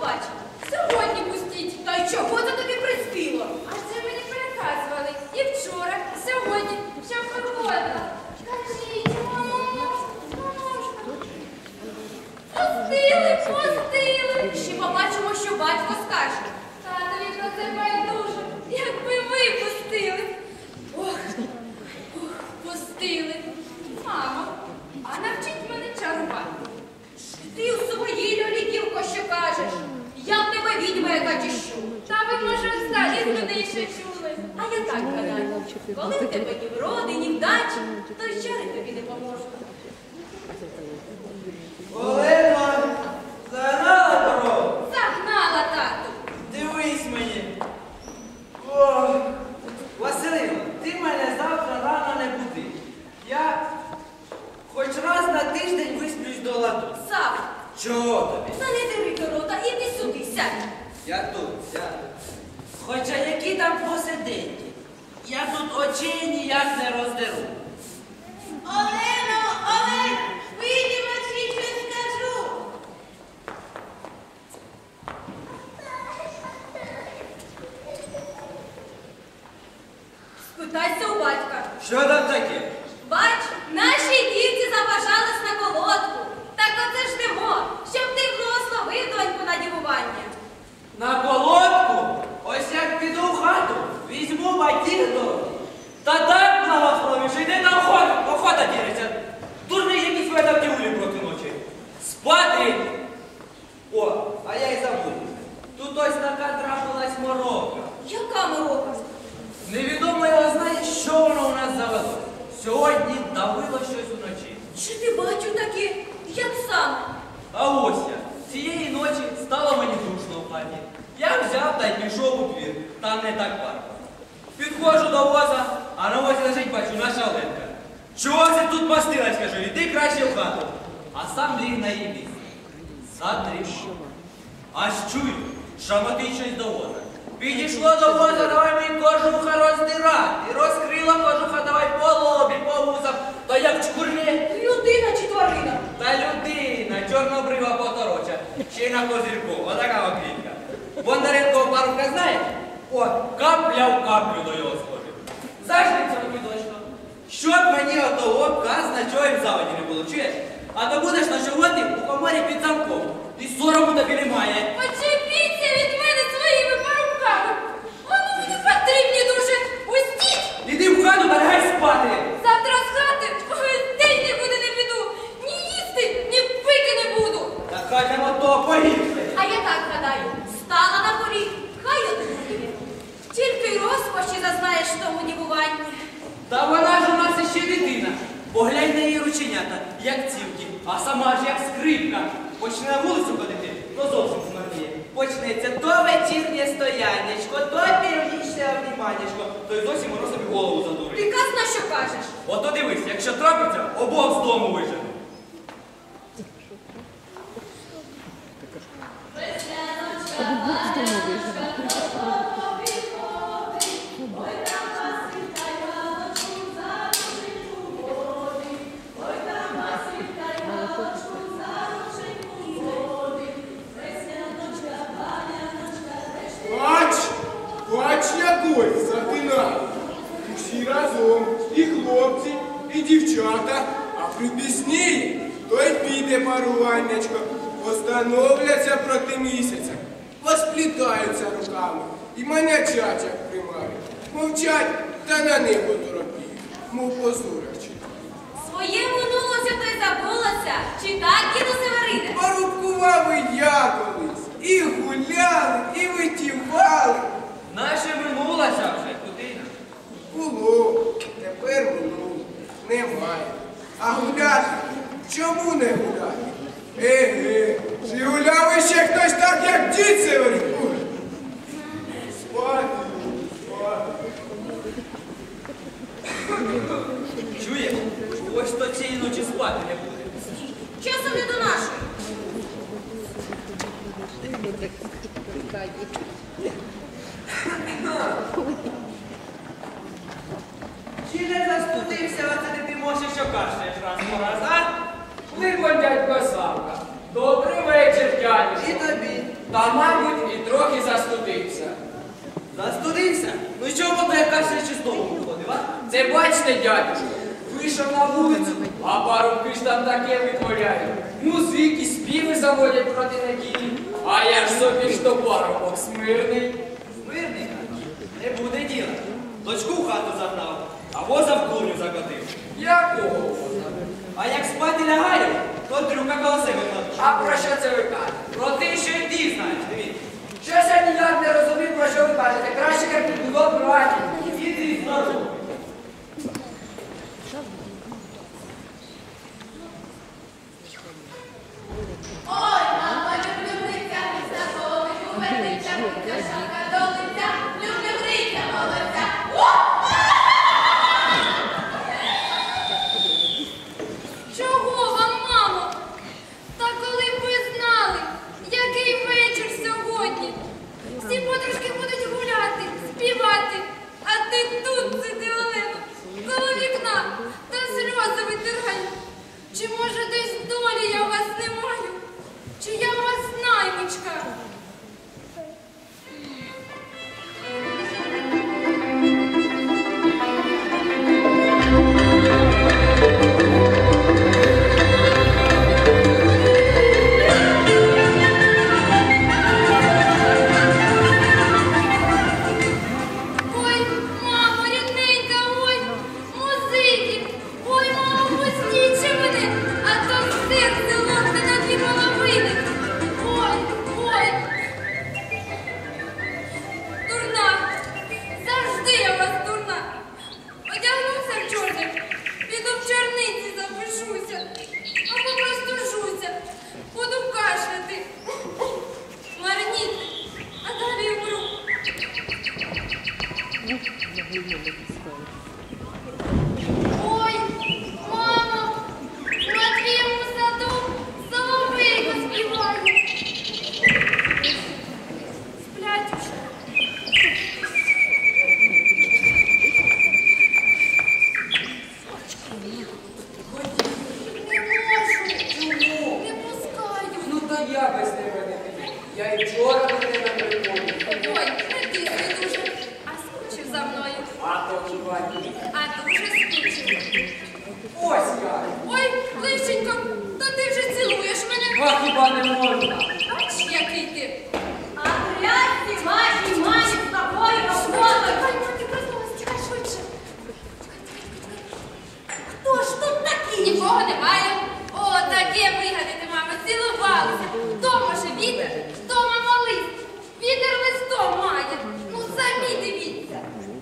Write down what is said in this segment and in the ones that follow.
побачимо. Сьогодні пустіть. Та й чого це тобі приспіло? А це мені переказували. І вчора, і сьогодні, що погода. Кажіть, можна? Пустили. Ще побачимо, що батько скаже. Татові про це байдуже. Якби ви пустили. Ох, пустили. Мамо, а навчіть мене чарувати. Ти у своїй льоліківко що кажеш? Я в тебе відьма яка чи що? Та ви, може, взагалі з людей ще чули. А я так гадаю, коли в тебе ні вроди, ні вдачі, то й чари тобі не поможуть. Олено, загнала корову? Загнала, тату. Дивись мені. О, Василино, ти мене завтра рано не буди. Я хоч раз на тиждень висплюсь до ладу. Саве, Чого тобі? та не диви до рота, іди сюди, сядь. Я тут сяду. Хоча які там посиденьки, я тут очей ніяк не роздеру. Олено, вийди, Матвій, щось скажу. Спитайся у батька. Що там таке? Бач, нашій дівці забажалось на колодку. Так оце ж немо, щоб ти благословив доньку на дівування. На колодку? Ось як піду в хату, візьму батіг до. Та так благословив, що йде на охота діреться. Дурний якийсь ведав дівлі проти ночі. Спати! О, а я й забув. Тут ось така трапилась морока. Яка морока? Невідомо його знає, що воно у нас завело. Сьогодні давило щось уночі. Чи ти бачив таке? Як саме? А ось я. Цієї ночі стало мені душно в хаті. Я взяв та й пішов у двір. Там не так парко. Підходжу до воза, а на возі лежить, бачу, наша Оленка. Чого ти тут мастилась, кажу, іди краще в хату. А сам ліг на її місце. Задрімав. Аж чую, шамотить щось до воза. Підійшло до воза, давай мені кожуха роздирати. Розкрила кожуха, давай по лобі, по вусах. Та як чкурне. Людина чи тварина? Та людина, чорнобрива потороча, ще й на козирку, отака оквітка. Бондаренкова парубка знає? О, капля в каплю до його схожих. Заждеться тобі, дочко. Щоб мені отого казна, чого й в заводі не було, чуєш? А то будеш ночувати у коморі під замком. І сорому тобі немає. Почепіться від мене своїми парубками. Вони мені потрібні дуже. Пустіть! Іди в хату та лягай спати. Завтра з хати день нікуди не піду. Ні їсти, ні пити не буду. Та хай нам того погірше. А я так гадаю, стала на поріг, хай одне. Тільки й розпачі зазнаєш в тому дівуванні. Та вона ж у нас іще дитина. Поглянь на її рученята, як цівки, а сама ж як скрипка. Почне на вулицю ходити, то зовсім змарніє. Почнеться то вечірнє стояннячко, то північне обніманнячко, то й зовсім воно собі голову задурить. Ти казна, що кажеш? Ото дивись, якщо трапиться, обох з дому вижене. Бач, якось загинає. Усі разом, і хлопці, і дівчата, а при пісні то й піде паруваннячко. Постановляться проти місяця, посплітаються руками і манячать, як примари. Мовчать та на небо торопіють, мов позурачі. Своє минулося, то й забулося. Чи так, діду Северине? Порубкував і я колись, і гуляли, і витівали. Наше минулося вже, куди? Було, тепер минуло, немає. А гуляти? Чому не гуляти? Еге, чи гуляв іще хтось так, як дід Северин? Спати, спати. Чуєш? Ось то цієї ночі спати не буде. Часом не до нашої. Чи не застудився, оце ти можеш, що кашляєш раз по раз, а? Либонь, дядько Савка. Добрий вечір, дядько. І тобі. Та, мабуть, і трохи застудився. Застудився? Ну і чого то яка ще чистого виходив, а? Це бачите, дядюшко, вийшов на вулицю, а парубки ж там таке витворяють. Музики, співи заводять проти неділі, а я ж собі що парубок смирний. Мирний, не буде діла. Дочку в хату загнав, а воза в клуню закотив. Якого воза? А як спати лягаю, то дрюка коло себе кладу. А про що це ви кажете? Про те, що й ти знаєш, дивіться. Щось я ніяк не розумію, про що ви кажете. Краще як було брати. Іди з народу. Ой, мама, люблю гриця, місця коловику, верниця, гриця, шака долиця, люблю гриця, молодця. Чого вам, мамо? Та коли б ви знали, який вечір сьогодні. Всі подружки будуть гуляти, співати, а ти тут сиди, Олено, коло вікна та сльози витирай. Чи може десь долі я вас не маю? Чи я у вас наймичка? Ой, мамо, рідненька, ой, музики, ой, мамо, пустіть же мене, а то серце лопне на дві половини. Ой, ой. Дурна, завжди я вас дурна. Одягнуся в чорне, піду в черниці запишуся, або простужуся, буду кашляти, марніти, а далі вмру. Ой, мамо, на твоєму саду соловейко співає. Сплять уже. Не можу. Не пускаю. Ну то я без тебе не піду. Я й вчора до тебе приходив. Ой, не ти дуже. А скучив за мною. А то хіба ні. А дуже скучив. Ось я. Ой, лишенько, то ти вже цілуєш мене. А хіба не можна? Бач, який ти. А грязі ваші мають з тобою роботу. Чекай, ти проснулась, чекай швидше. Хто ж тут такий? Нікого немає. О, таке вигадати, мама, цілувалися. То може вітер, то мама лист. Вітер листом має. Ну самі дивіться.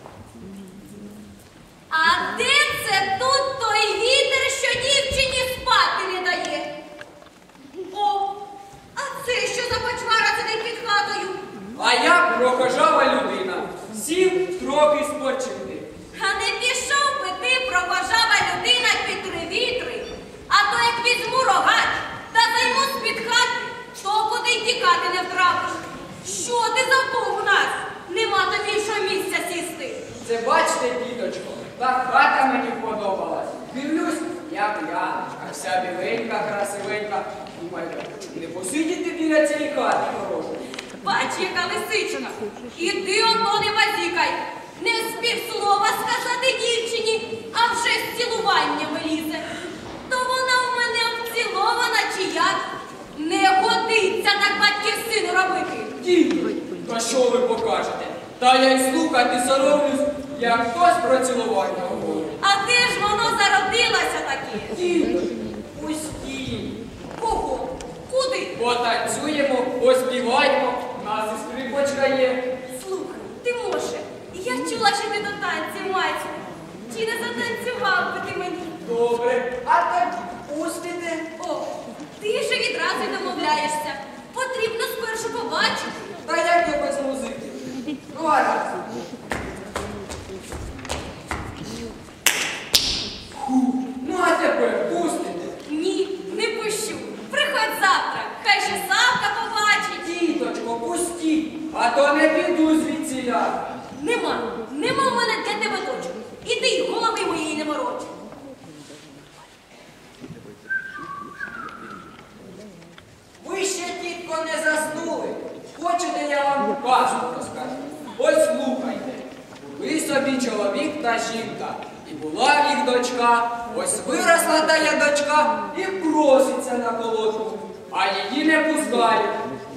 А де це тут той вітер, що дівчині спати не дає? О, а це що за почвара сидить під хатою? А я прохожава людина. Сів трохи спочити. А не пішов би ти, прохожава людина, під три вітри, а то як візьму рогач та займу з-під хати, то куди й тікати не втрапиш. Що ти забув у нас? Нема тобі іншого місця сісти. Це бачите, діточко, та хата мені подобалась. Дивлюсь, я п'яночка, вся біленька, красивенька. Думаю, не посидіти біля цієї хати хорошої. Бач, яка лисичка. Іди ото не базікай. Не спів слова сказати дівчині, а вже з цілуваннями лізе. То вона в мене обцілована чи як? Не годиться так батьківщину робити. Діду, та що ви покажете? Та я й слухати соромлюсь, як хтось про цілування говорить. А де ж воно зародилося таке? Діду, пусті. Кого? Куди? Потанцюємо, поспіваємо, в нас і скрипочка є. Слухай, ти може. Я чула, що ти до танців мацю. Чи не затанцював би ти мені? Добре, а тоді пустите. О, ти же відразу й домовляєшся. Потрібно спершу побачити. Та як я без музики? Ну, гаразд. Ну, а тепер пустите. Ні, не пущу. Приходь завтра. Хай ще Савка побачить. Діточко, пустіть, а то не піду звідсіля. Нема в мене для тебе дочок. Іди й голови моєї не мороч. Ви ще, тітко, не заснули. казку розкажу. Ось слухайте. Були собі чоловік та жінка. І була в їх дочка. Ось виросла тая дочка і проситься на колодку, а її не пускають.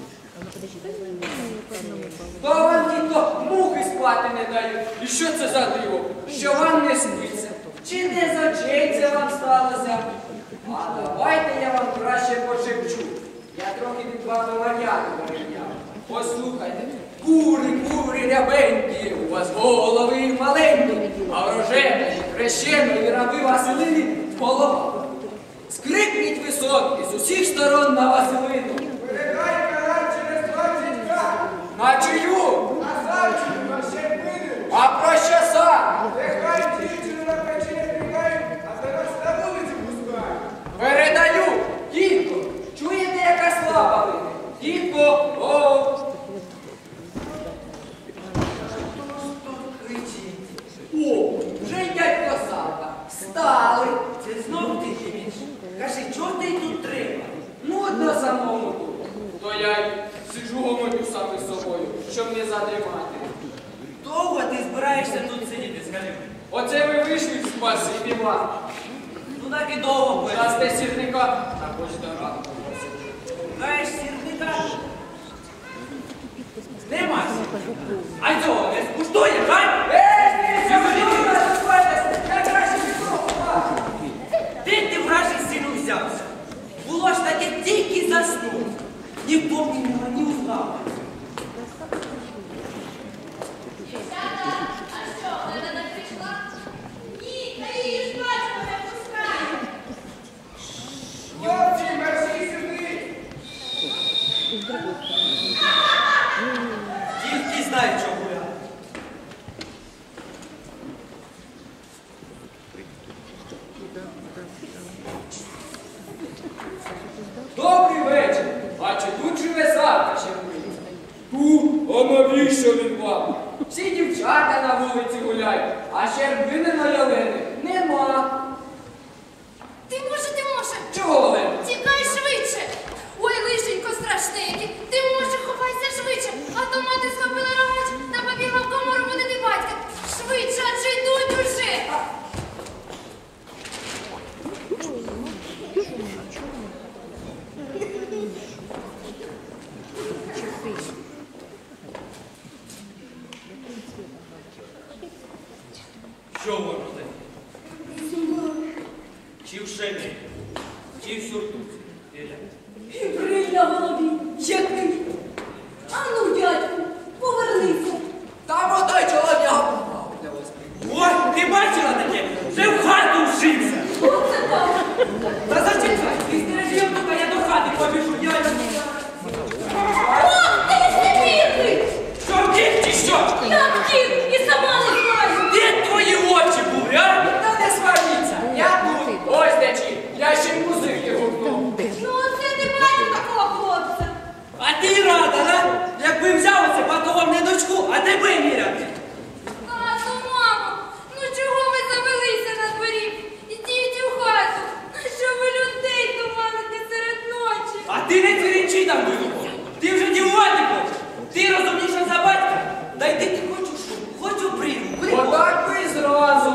То вам ніхто мухи спати не дають. І що це за диво? Що вам не спиться? Чи не з очей це вам сталося? А давайте я вам краще пошепчу. Я трохи від баби Мар'яни перейняв. Послухайте. Кури, кури рябенькі, у вас голови маленькі, а вроженої, хрещеної раби Василини голова. Скрикніть високі з усіх сторон на Василину. Передай карат через 20 хат. На чию? На Савчину, на Щербину. А про що сам? Нехай дівчину на печі не приймають, а зараз на вулиці пускають. Передаю. Дітко, чуєте, яка слава лине? Дітко, о! О, вже й дядько Сава. Встали. Це знов ти хіміш. Кажи, чого ти тут треба? Нудно самому тут. То я й сиджу гомоню саме з собою, щоб не задрімати. Довго ти збираєшся тут сидіти, скажи мені? Оце ви вийшли, спасибі вам. Ну так і довго будеш. Дасте сірника, та хоч до ранку. Знаєш, сірника? Нема. А цього не скуштуєш, а? Де ти вражий сину взявся? Було ж таке тільки заснув. Ні помнього, ні узнав. А що, Олена не прийшла? Ні, та її ж батько не пускає. Хлопці, мерсі сюди. Тільки знаю, чого гуляти. Добрий вечір. А чи тут живе Савка Щербина? Тут, а навіщо він вам? Всі дівчата на вулиці гуляють, а Щербини на ялини нема. Ти може. Чого, Олена? Тікай швидше. Ой, лишенько страшненький. Ти може ховайся швидше, а то мати схопила рогач та побігла в комору будити батька. Швидше, адже йдуть уже. Що воно таке? Чи в шемі, чи в сюртуці? Бриль на голові, який? Ану, дядьку, повернися. Там отой чоловік попав для вас. Ой, ти бачила таке? Вже в хату вшився. Оце так. Та зачекай, ти стережи тут, я до хати побіжу. Ох, ти ж не бігли. Що, втік чи що? Як втік? І сама не знаю. Де твої очі були, а? Та не сваріться, я тут. Ось де чі, я ще й музики гукнув. Ну, оце не бачу такого хлопця. А ти рада, да? Якби взяв оце батогом не дочку, а тебе міряти. Тату, мамо, ну чого ви завелися на дворі? Ідіть у хату, що ви людей туманите серед ночі. А ти не цвірінчи там вилупо. Ти вже дівувати хочеш. Ти розумніша за батька. Да йди ти хочу що? Хочу прийму. Отак ви і зразу.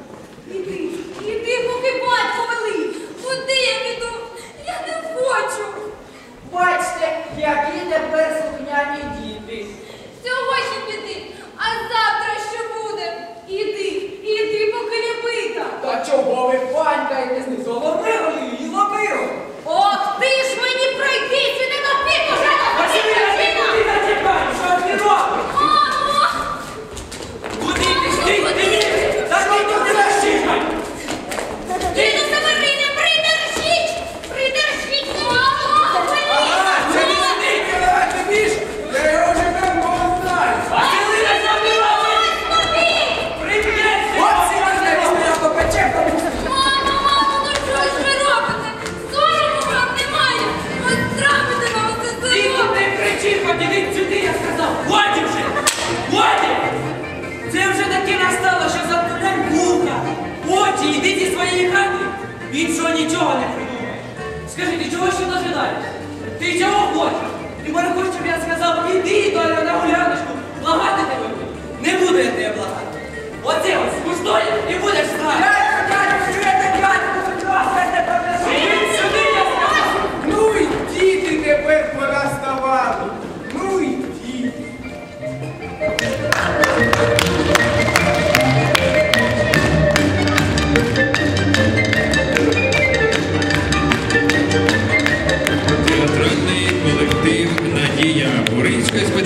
Іди, поки батько вели. Куди я піду? Я не хочу. Бачите, які тепер слухняні діти. Сьогодні піди, а завтра що буде? Іди, поки не бита. Та чого ви панькаєте знизу? Ловили її, ловили. Ох, ти ж мені пройди сюди на пік уже на Василина, ти зачекай, що ти робиш? Мамо! Куди ти? Стій, та ти тут не розчіпай. Діду Северине, придержіть, мамо! Ага, це не сюди. Давайте біж. Я його вже давно знаю. Василина, що ти робиш? Прип'єшся. Хлопці, розглядайте, я попече комусь. Мамо, ну що ж ви робите? Сорому вам немає. Ось трапите на оце Ти село. тут не кричи, подивись сюди, я сказав. Годі вже! Годі! Це вже таки настало, що затуляй вуха, очі, йди зі своєї хати. Він що нічого не придумає. Скажи, ти чого ще дожидаєш? Ти чого хочеш? Ти мене хочеш, щоб я сказав, іди, Доля, на гулянку.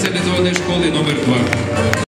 спеціалізованої школи номер 2.